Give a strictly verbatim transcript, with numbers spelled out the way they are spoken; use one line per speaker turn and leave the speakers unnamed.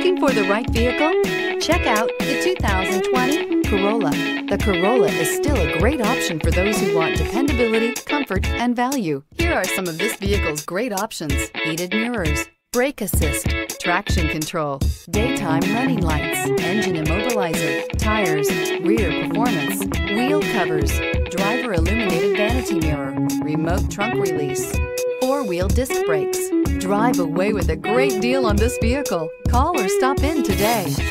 Looking for the right vehicle? Check out the two thousand twenty Corolla. The Corolla is still a great option for those who want dependability, comfort, and value. Here are some of this vehicle's great options: heated mirrors, brake assist, traction control, daytime running lights, engine immobilizer, tires, rear performance, wheel covers, driver illuminated vanity mirror, remote trunk release, four-wheel disc brakes. Drive away with a great deal on this vehicle. Call or stop in today.